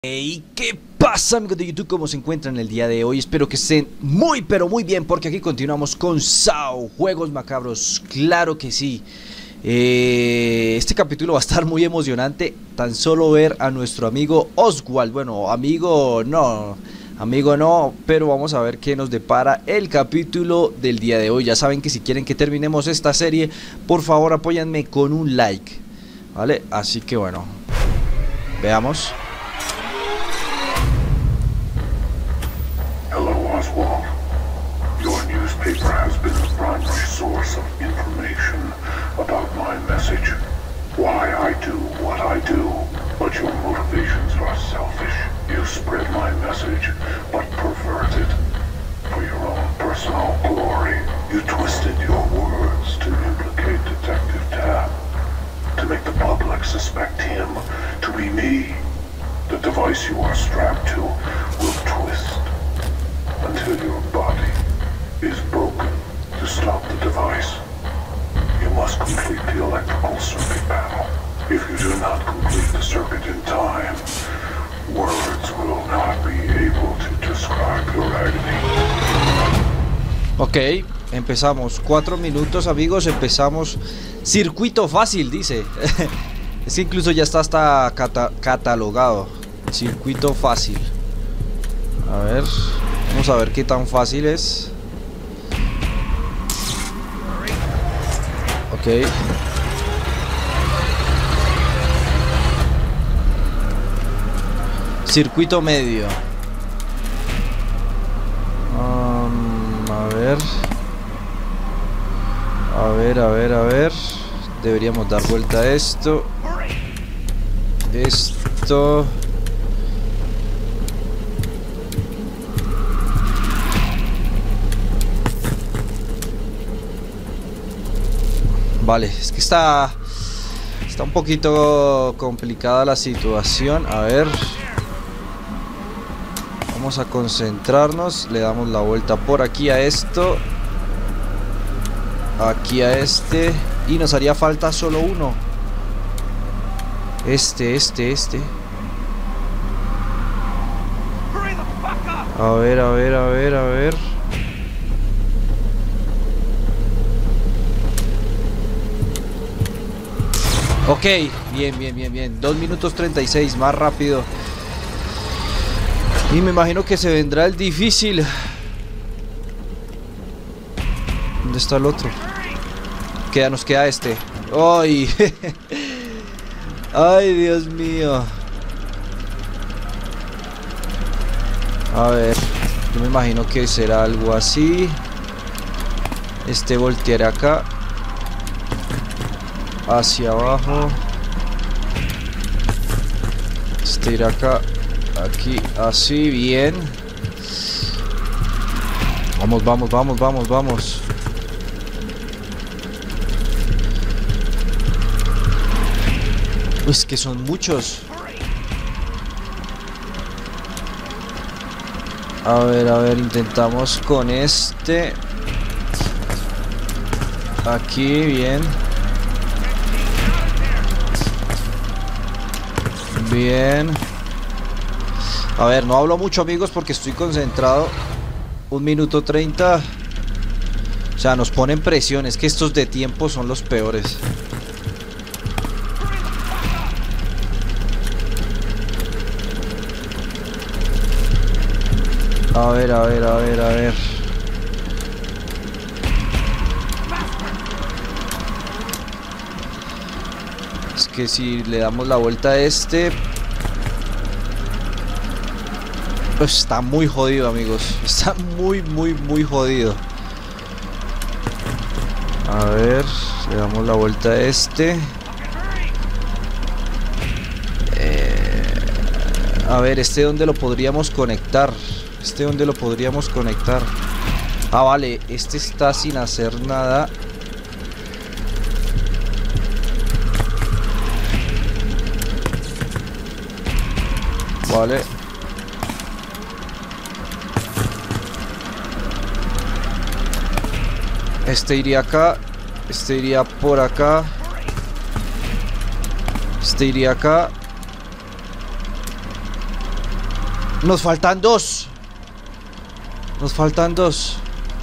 Hey, ¿qué pasa, amigos de YouTube? ¿Cómo se encuentran el día de hoy? Espero que estén muy pero muy bien, porque aquí continuamos con SAO, Juegos Macabros. Claro que sí. Este capítulo va a estar muy emocionante. Tan solo ver a nuestro amigo Oswald. Bueno, amigo no, pero vamos a ver qué nos depara el capítulo del día de hoy. Ya saben que si quieren que terminemos esta serie, por favor apóyanme con un like, ¿vale? Así que bueno, veamos. Hello, Oswald. Your newspaper has been the primary source of information about my message. Why I do what I do. But your motivations are selfish. You spread my message, but pervert it for your own personal glory. You twisted your words to implicate Detective Tapp, to make the public suspect him to be me. The device you are strapped to will twist until your body is broken. To stop the device, you must complete the electrical circuit panel. If you do not complete the circuit in time, words will not be able to describe your agony. Ok, empezamos. 4 minutos, amigos, empezamos. Circuito fácil, dice. Es que incluso ya está hasta catalogado. Circuito fácil. A ver, vamos a ver qué tan fácil es. Ok. Circuito medio. A ver. A ver. Deberíamos dar vuelta a esto. Esto. Vale, es que está un poquito complicada la situación. A ver. Vamos a concentrarnos. Le damos la vuelta por aquí a esto. Aquí a este. Y nos haría falta solo uno. Este. A ver. Ok, bien. 2 minutos 36, más rápido. Y me imagino que se vendrá el difícil. ¿Dónde está el otro? Nos queda este. ¡Ay! ¡Ay, Dios mío! A ver, yo me imagino que será algo así. Este volteará acá. Hacia abajo. Este irá acá. Aquí, así, bien. Vamos. Es que son muchos. A ver, intentamos con este. Aquí, bien. A ver, no hablo mucho, amigos, porque estoy concentrado. 1 minuto 30. O sea, nos ponen presión. Es que estos de tiempo son los peores. A ver. Es que si le damos la vuelta a este, pues está muy jodido, amigos. Está muy jodido. A ver, le damos la vuelta a este. A ver, ¿este dónde lo podríamos conectar? Ah, vale, este está sin hacer nada. Vale. Este iría acá. Este iría por acá. Este iría acá. Nos faltan dos. Nos faltan dos.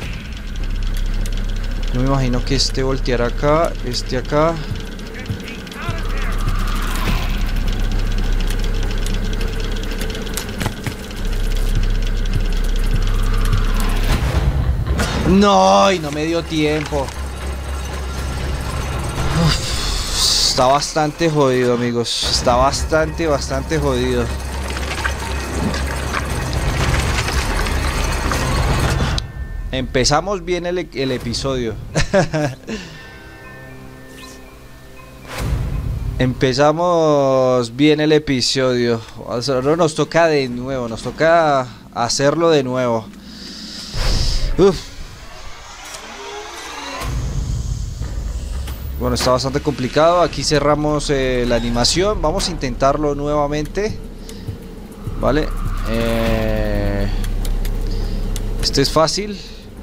Yo me imagino que este volteará acá, este acá. No, y no me dio tiempo. Uf, está bastante jodido, amigos. Está bastante jodido. Empezamos bien el episodio. Empezamos bien el episodio. Ahora nos toca de nuevo. Nos toca hacerlo de nuevo. Uf. Bueno, está bastante complicado. Aquí cerramos la animación. Vamos a intentarlo nuevamente. Vale. Este es fácil.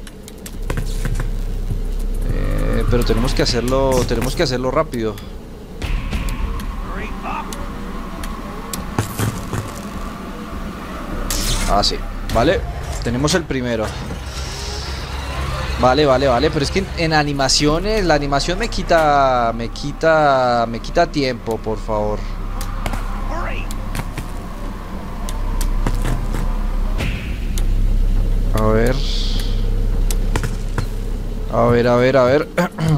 Pero tenemos que hacerlo rápido. Ah, sí. Vale. Tenemos el primero. Vale, pero es que en animaciones, la animación me quita tiempo, por favor. A ver.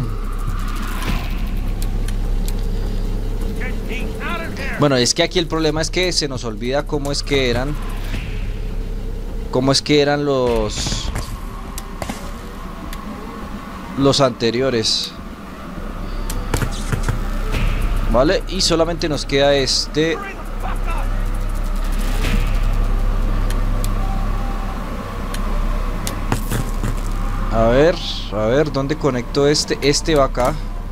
Bueno, es que aquí el problema es que se nos olvida cómo es que eran los anteriores. Vale, y solamente nos queda este. A ver, ¿dónde conecto este? Este va acá.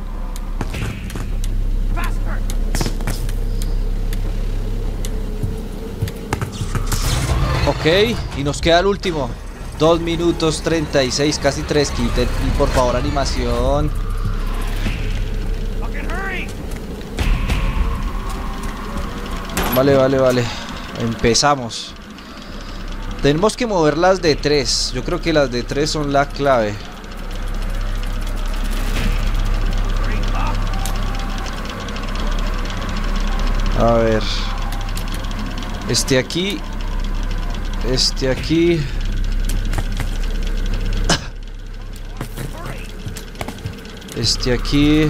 Ok, y nos queda el último. 2 minutos 36, casi 3. Quiten, y por favor, animación. Vale. Empezamos. Tenemos que mover las de 3. Yo creo que las de 3 son la clave. A ver. Este aquí. Este aquí. Este aquí.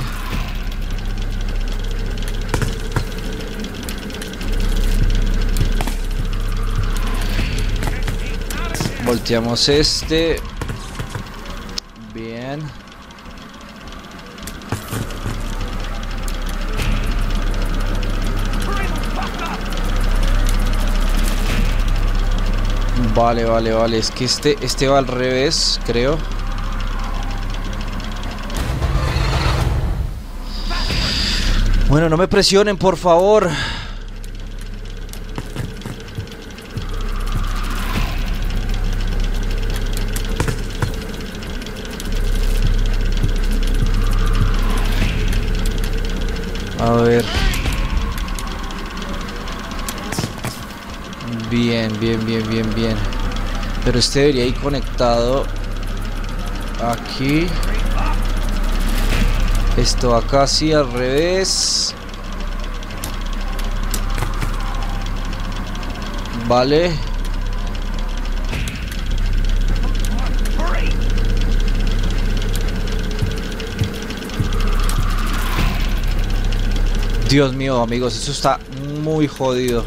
Volteamos este. Bien. Vale. Es que este va al revés, creo. Bueno, no me presionen, por favor. A ver. Bien. Pero este debería ir conectado aquí. Esto acá sí, al revés. Vale. Dios mío, amigos, eso está muy jodido.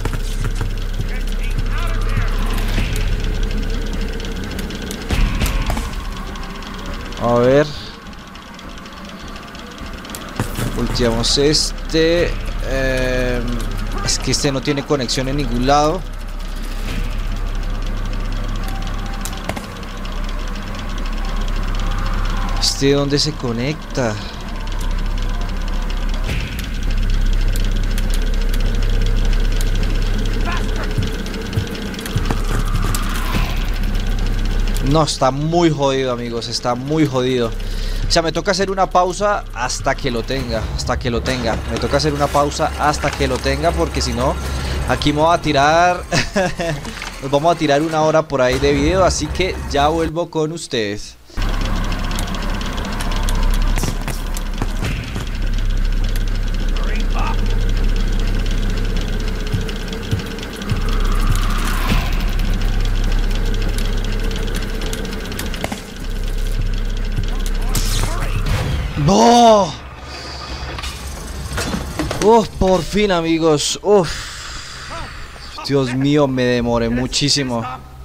A ver. Volteamos este. Es que este no tiene conexión en ningún lado. ¿Este dónde se conecta? No, está muy jodido, amigos. Está muy jodido. O sea, me toca hacer una pausa hasta que lo tenga. Me toca hacer una pausa hasta que lo tenga, porque si no Aquí me voy a tirar. Nos vamos a tirar 1 hora por ahí de video, así que ya vuelvo con ustedes. ¡Oh! ¡Oh, por fin, amigos! ¡Uf! Dios mío, me demoré muchísimo.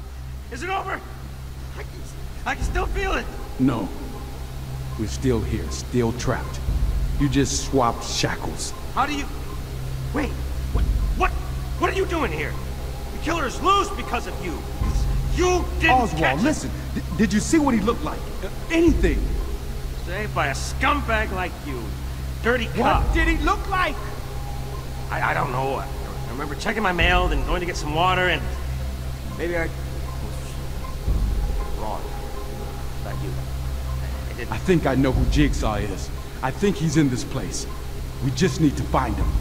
No. We're still here, still trapped. You just swapped shackles. How do you... Wait, what are you doing here? The killer's loose because of you. You didn't Oswald, catch him. listen. Did you see what he looked like? Anything. Saved by a scumbag like you. Dirty cop. What did he look like? I don't know. I remember checking my mail, then going to get some water, and... Maybe I... was wrong. About you. I didn't... I think I know who Jigsaw is. I think he's in this place. We just need to find him.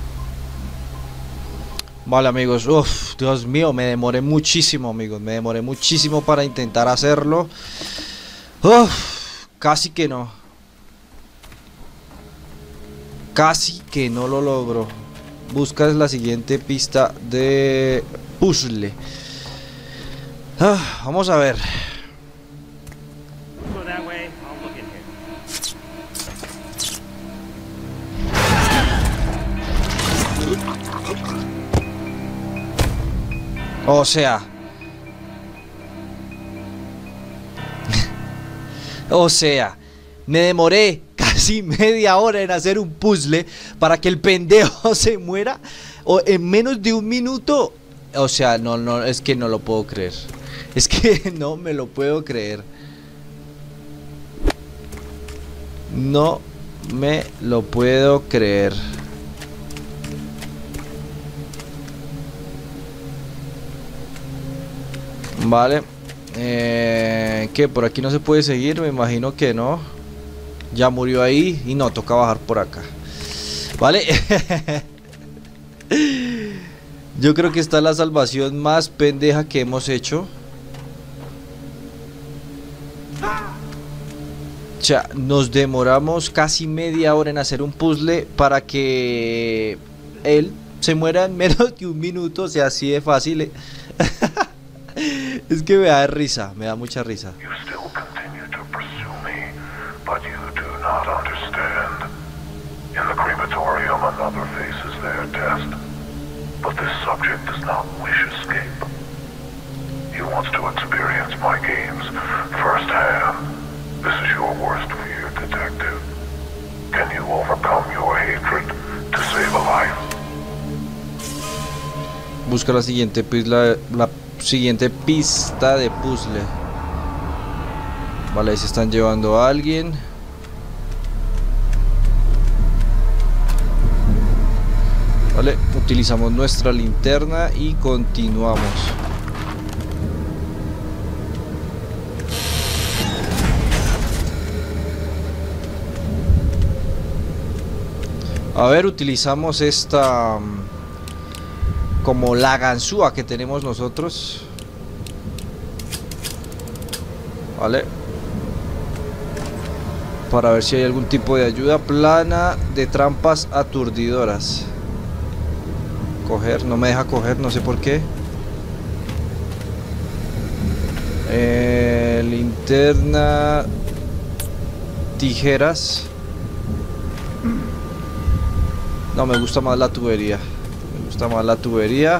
Vale, amigos. Uf, Dios mío, me demoré muchísimo, amigos. Me demoré muchísimo para intentar hacerlo. Uf. Casi que no. Casi que no lo logro. Buscas la siguiente pista de puzzle. Vamos a ver. Go that way, I'll look in here. O sea. O sea, me demoré casi media hora en hacer un puzzle para que el pendejo se muera o en menos de 1 minuto. O sea, no, es que no lo puedo creer. Es que no me lo puedo creer. No me lo puedo creer. Vale. ¿Qué? ¿Por aquí no se puede seguir? Me imagino que no. Ya murió ahí. Y no, toca bajar por acá. Vale. Yo creo que esta es la salvación más pendeja que hemos hecho. O sea, nos demoramos casi media hora en hacer un puzzle para que él se muera en menos de 1 minuto. O sea, así de fácil. Es que me da risa, me da mucha risa. You still continue to pursue me, but you do not understand. In the crematorium, another faces their test. But this subject does not wish escape. He wants to experience my games firsthand. This is your worst fear, detective. Can you overcome your hatred to save a life? Busca la siguiente pista, la siguiente pista de puzzle. Vale, ahí se están llevando a alguien. Vale, utilizamos nuestra linterna y continuamos. A ver, utilizamos esta como la ganzúa que tenemos nosotros. Vale. Para ver si hay algún tipo de ayuda. Plana de trampas aturdidoras. Coger, no me deja coger, no sé por qué. Linterna. Tijeras. No, me gusta más la tubería. Me gusta más la tubería.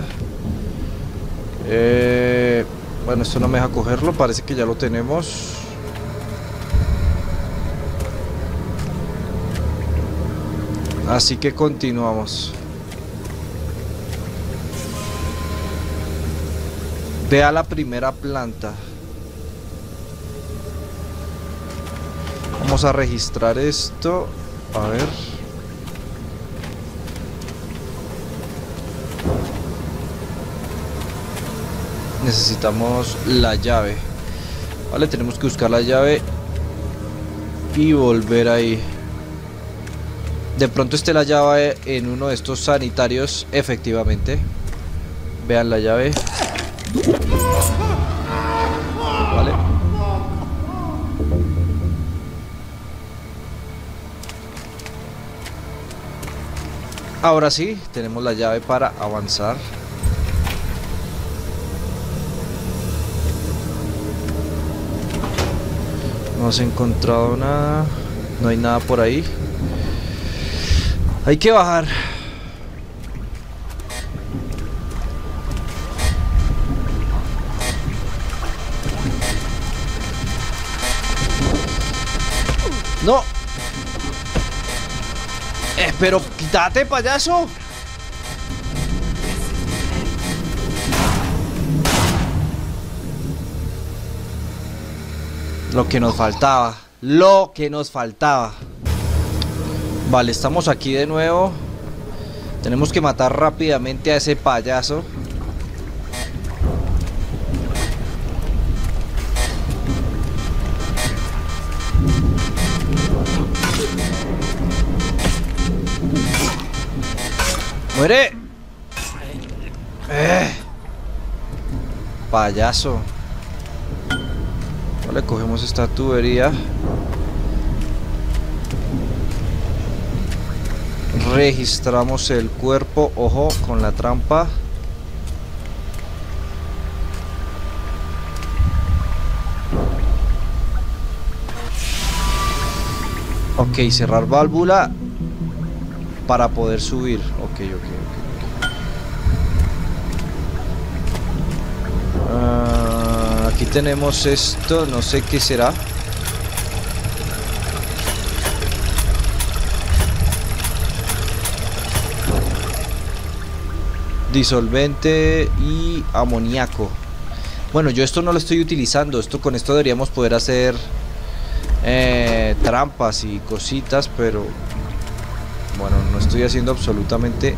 Bueno, esto no me deja cogerlo. Parece que ya lo tenemos. Así que continuamos. Ve a la primera planta. Vamos a registrar esto. A ver. Necesitamos la llave. Vale, tenemos que buscar la llave y volver ahí. De pronto esté la llave en uno de estos sanitarios, efectivamente. Vean la llave. Vale. Ahora sí, tenemos la llave para avanzar. No has encontrado nada. No hay nada por ahí. Hay que bajar. No. Pero quítate, payaso. Lo que nos faltaba. Lo que nos faltaba. Vale, estamos aquí de nuevo. Tenemos que matar rápidamente a ese payaso. ¡Muere! Payaso. Vale, cogemos esta tubería. Registramos el cuerpo. Ojo con la trampa. Ok, cerrar válvula para poder subir. Ok. Aquí tenemos esto, no sé qué será. Disolvente y amoníaco. Bueno, yo esto no lo estoy utilizando. Con esto deberíamos poder hacer trampas y cositas, pero bueno, no estoy haciendo absolutamente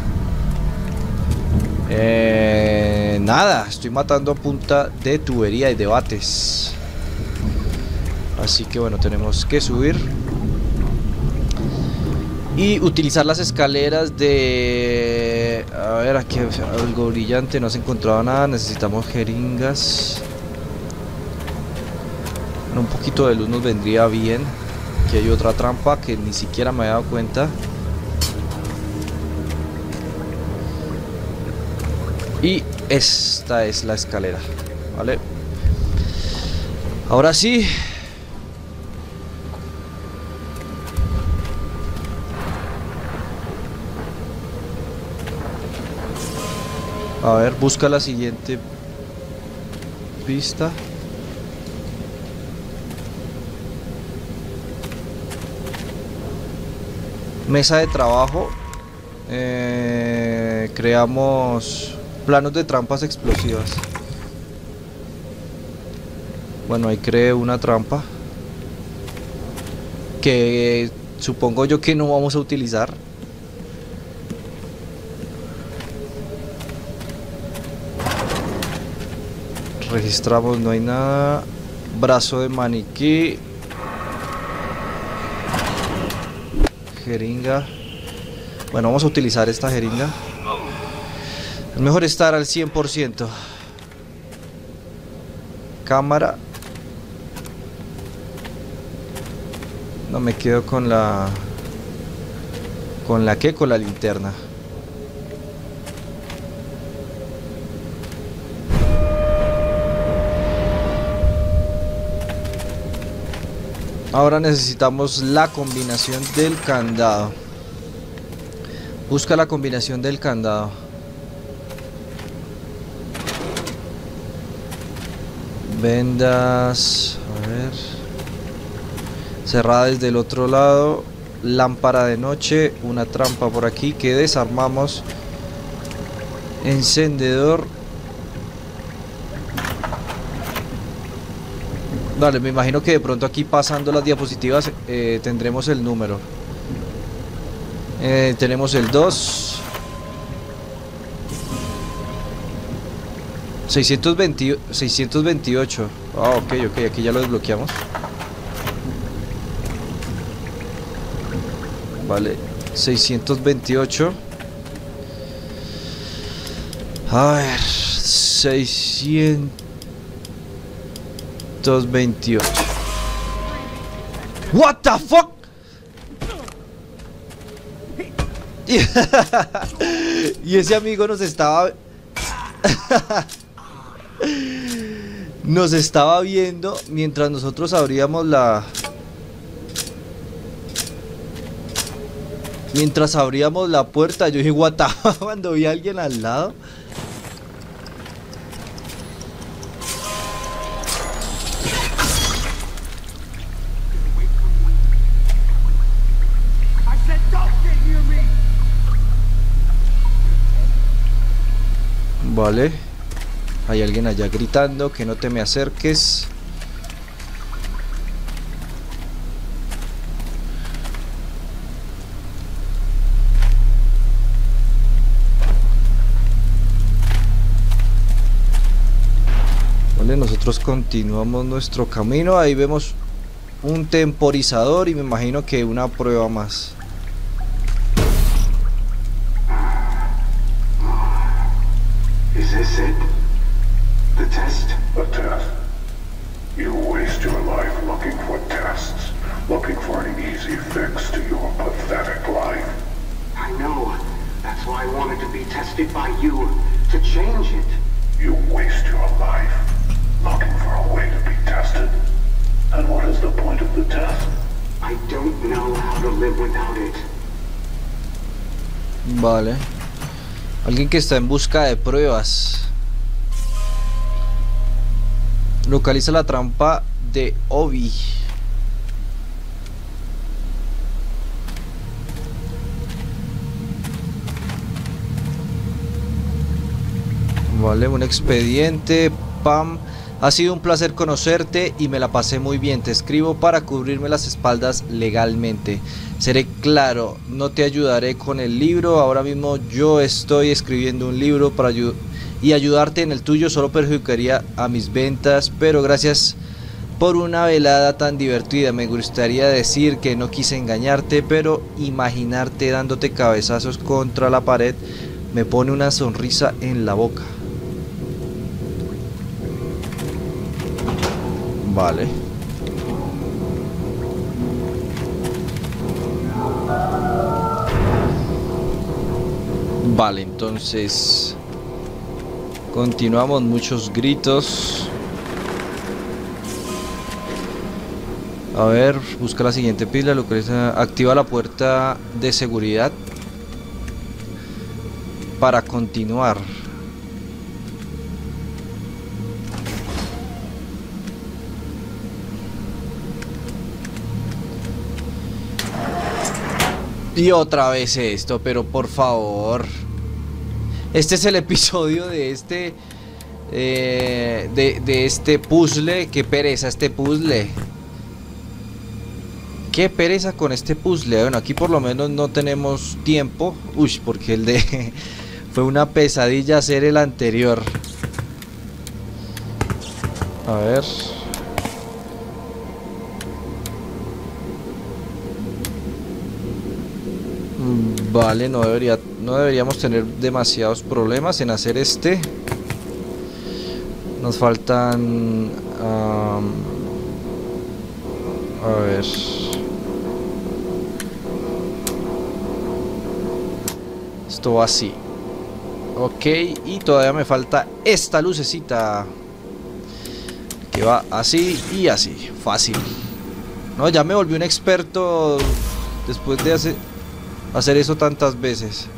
nada. Estoy matando a punta de tubería y de bates. Así que bueno, tenemos que subir y utilizar las escaleras de... A ver, aquí algo brillante. No se encontraba nada. Necesitamos jeringas. Bueno, un poquito de luz nos vendría bien. Aquí hay otra trampa que ni siquiera me había dado cuenta. Y esta es la escalera. Vale. Ahora sí. A ver, busca la siguiente pista. Mesa de trabajo. Creamos planos de trampas explosivas. Bueno, ahí creé una trampa que supongo yo que no vamos a utilizar. Registramos, no hay nada. Brazo de maniquí. Jeringa. Bueno, vamos a utilizar esta jeringa. Es mejor estar al 100%. Cámara. No me quedo con la... ¿Con la qué? Con la linterna. Ahora necesitamos la combinación del candado. Busca la combinación del candado. Vendas. A ver. Cerrada desde el otro lado. Lámpara de noche. Una trampa por aquí que desarmamos. Encendedor. Vale, me imagino que de pronto aquí pasando las diapositivas tendremos el número. Tenemos el 2 628. Ah, ok, aquí ya lo desbloqueamos. Vale, 628. A ver. 628. What the fuck? Y ese amigo nos estaba viendo mientras nosotros abríamos la puerta. Yo dije what the fuck, cuando vi a alguien al lado. Vale, hay alguien allá gritando que no te me acerques. Vale, nosotros continuamos nuestro camino. Ahí vemos un temporizador y me imagino que una prueba más. Is this it? The test? A test? You waste your life looking for tests, looking for an easy fix to your pathetic life. I know. That's why I wanted to be tested by you, to change it. You waste your life looking for a way to be tested. And what is the point of the test? I don't know how to live without it. Vale. Alguien que está en busca de pruebas. Localiza la trampa de Obi. Vale, un expediente. Pam. Ha sido un placer conocerte y me la pasé muy bien. Te escribo para cubrirme las espaldas legalmente. Seré claro, no te ayudaré con el libro. Ahora mismo yo estoy escribiendo un libro para ayudarte en el tuyo solo perjudicaría a mis ventas. Pero gracias por una velada tan divertida. Me gustaría decir que no quise engañarte, pero imaginarte dándote cabezazos contra la pared me pone una sonrisa en la boca. Vale. Vale, entonces continuamos, muchos gritos. A ver, busca la siguiente pila, localiza, activa la puerta de seguridad para continuar. Y otra vez esto, pero por favor. Este es el episodio de este de este puzzle. Qué pereza este puzzle. Qué pereza con este puzzle. Bueno, aquí por lo menos no tenemos tiempo. Uy, porque el de fue una pesadilla hacer el anterior. A ver. Vale, no deberíamos tener demasiados problemas en hacer este. Nos faltan a ver. Esto va así. Ok, y todavía me falta esta lucecita que va así y así. Fácil. No, ya me volví un experto después de hacer eso tantas veces.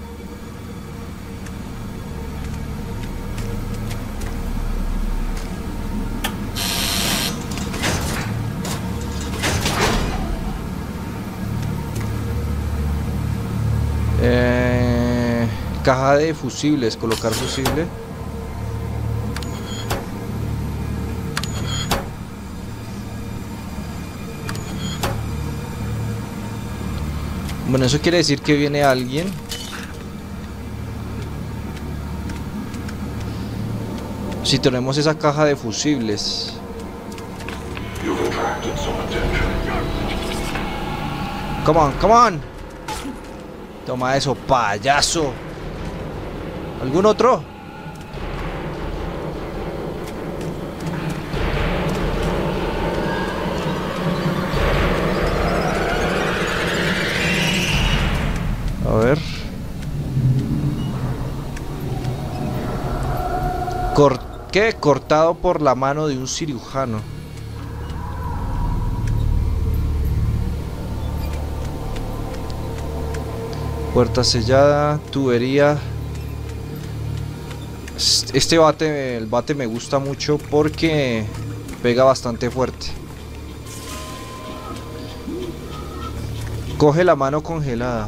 Caja de fusibles, colocar fusible. Bueno, eso quiere decir que viene alguien. Si tenemos esa caja de fusibles. Come on, come on. Toma eso, payaso. ¿Algún otro? ¿Qué? Cortado por la mano de un cirujano. Puerta sellada, tubería. Este bate, el bate me gusta mucho porque pega bastante fuerte. Coge la mano congelada.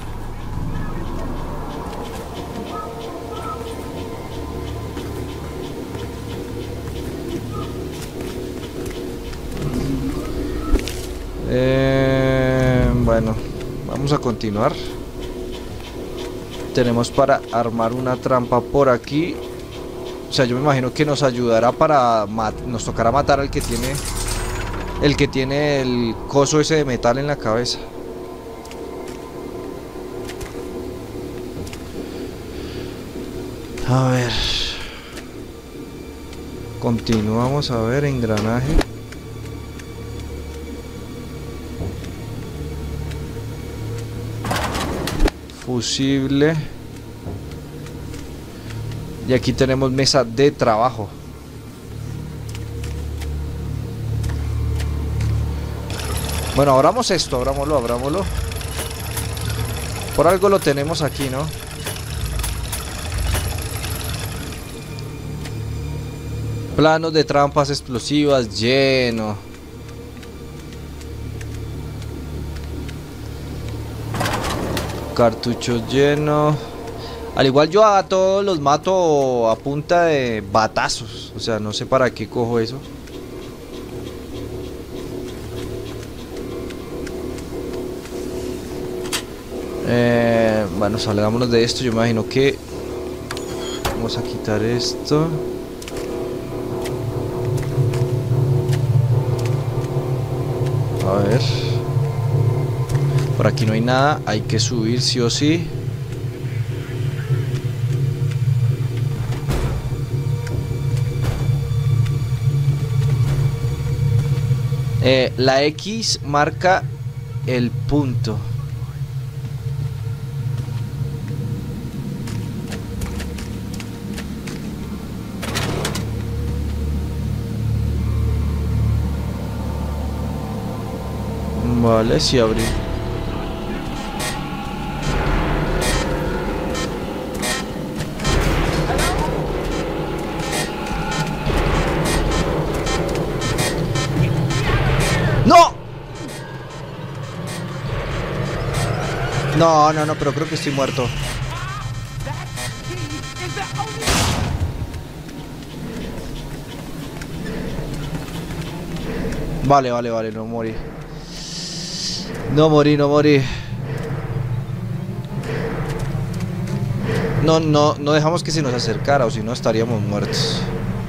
Bueno, vamos a continuar. Tenemos para armar una trampa por aquí. O sea, yo me imagino que nos ayudará para... Nos tocará matar al que tiene... El que tiene el coso ese de metal en la cabeza. A ver. Continuamos a ver, engranaje. Fusible. Y aquí tenemos mesa de trabajo. Bueno, abramos esto, abrámoslo. Por algo lo tenemos aquí, ¿no? Planos de trampas explosivas, lleno. Cartuchos llenos. Al igual yo a todos los mato a punta de batazos. O sea, no sé para qué cojo eso. Bueno, salgámonos de esto. Yo me imagino que vamos a quitar esto. A ver. Por aquí no hay nada. Hay que subir sí o sí. La X marca el punto. Vale, sí abrí. ¡No! No, pero creo que estoy muerto. Vale, no morí. No morí. No dejamos que se nos acercara, o si no estaríamos muertos.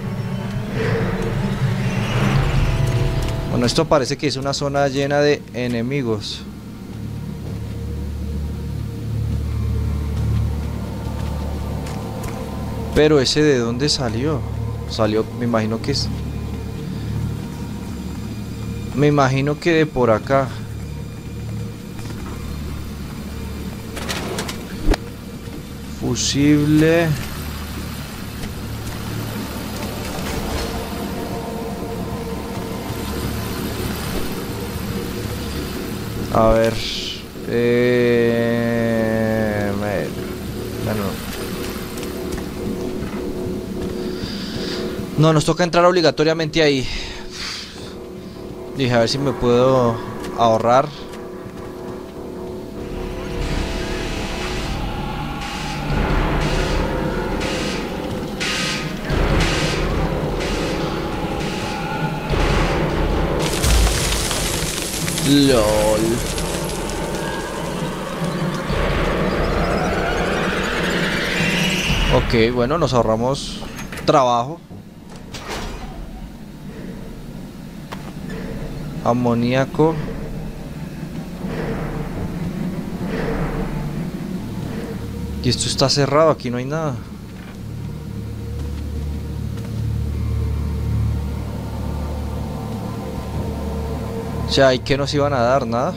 Bueno, esto parece que es una zona llena de enemigos. Pero ese de dónde salió. Salió, me imagino que es... Me imagino que de por acá. Fusible. A ver. Bueno. No, nos toca entrar obligatoriamente ahí. Dije, a ver si me puedo ahorrar. LOL. Ok, bueno, nos ahorramos trabajo. Amoníaco. Y esto está cerrado, aquí no hay nada. O sea, ¿y qué nos iban a dar? Nada.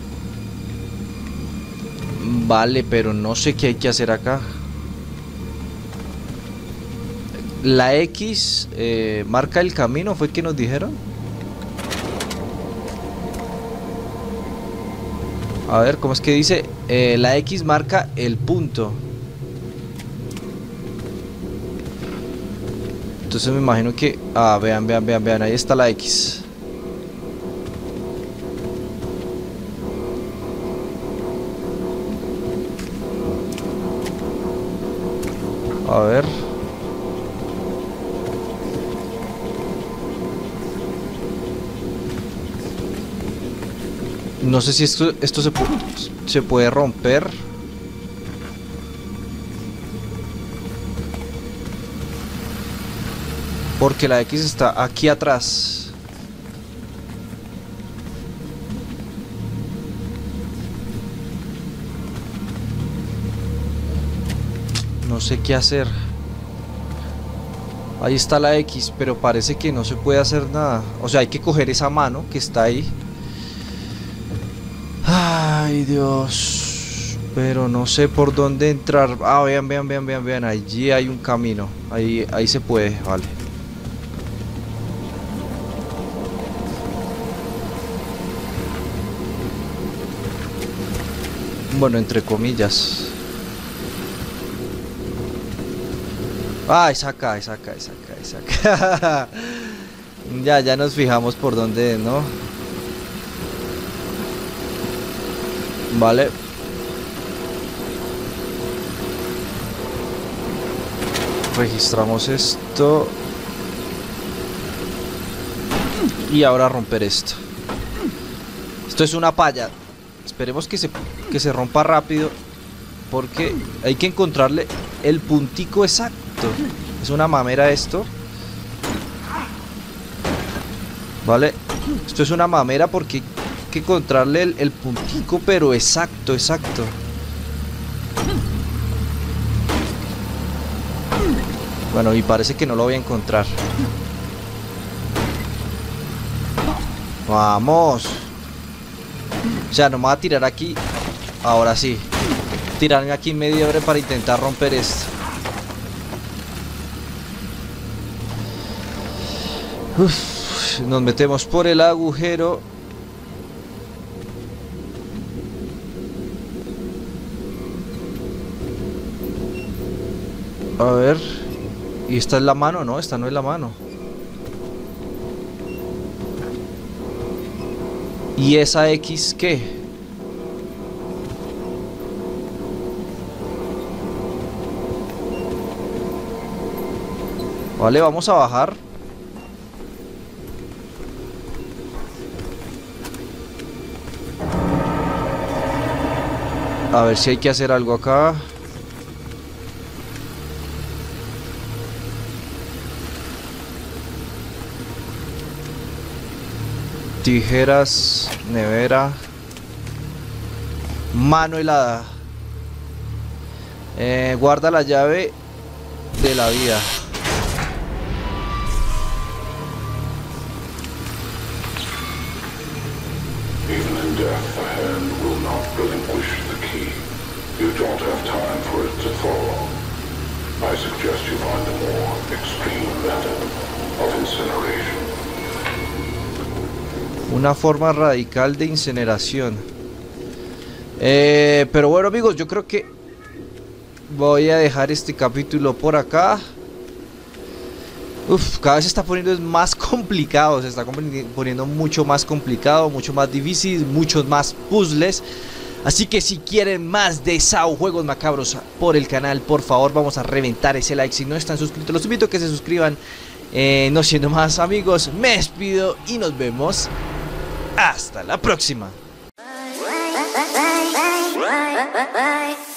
Vale, pero no sé qué hay que hacer acá. La X marca el camino, ¿fue que nos dijeron? A ver, ¿cómo es que dice? La X marca el punto. Entonces me imagino que... Ah, vean, ahí está la X. A ver. No sé si esto se puede romper. Porque la X está aquí atrás. No sé qué hacer. Ahí está la X, pero parece que no se puede hacer nada. O sea, hay que coger esa mano que está ahí. Ay, Dios. Pero no sé por dónde entrar. Ah, vean. Allí hay un camino. Ahí se puede, vale. Bueno, entre comillas. Ah, es acá. Ya nos fijamos por dónde, ¿no? Vale. Registramos esto. Y ahora romper esto. Esto es una palla. Esperemos que se rompa rápido. Porque hay que encontrarle el puntico exacto. Es una mamera esto. Vale. Esto es una mamera porque hay que encontrarle el puntico, pero exacto. Bueno, y parece que no lo voy a encontrar. Vamos. O sea, no me voy a tirar aquí. Ahora sí. Tirarme aquí media hora para intentar romper esto. Uf, nos metemos por el agujero. A ver. ¿Y esta es la mano? No, esta no es la mano. ¿Y esa X qué? Vale, vamos a bajar. A ver si hay que hacer algo acá. Tijeras, nevera, mano helada. Guarda la llave de la vida. Even in death, the hand will not relinquish the key. You don't have time for it to fall. I suggest you find a more extreme method of incineration. Una forma radical de incineración. Pero bueno, amigos, yo creo que voy a dejar este capítulo por acá. Uf, cada vez se está poniendo más complicado. Se está poniendo mucho más complicado, mucho más difícil, muchos más puzzles. Así que si quieren más de Saw Juegos Macabros por el canal, por favor, vamos a reventar ese like. Si no están suscritos, los invito a que se suscriban. No siendo más, amigos, me despido y nos vemos hasta la próxima. Bye.